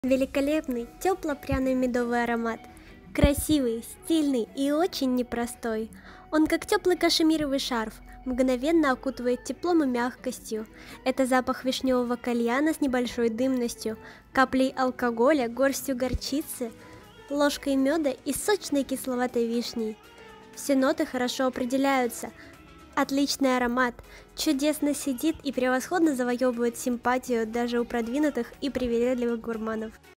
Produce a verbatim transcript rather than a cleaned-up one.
Великолепный, тепло-пряный медовый аромат. Красивый, стильный и очень непростой. Он как теплый кашемировый шарф, мгновенно окутывает теплом и мягкостью. Это запах вишневого кальяна с небольшой дымностью, каплей алкоголя, горстью горчицы, ложкой меда и сочной кисловатой вишней. Все ноты хорошо определяются. Отличный аромат, чудесно сидит и превосходно завоевывает симпатию даже у продвинутых и привередливых гурманов.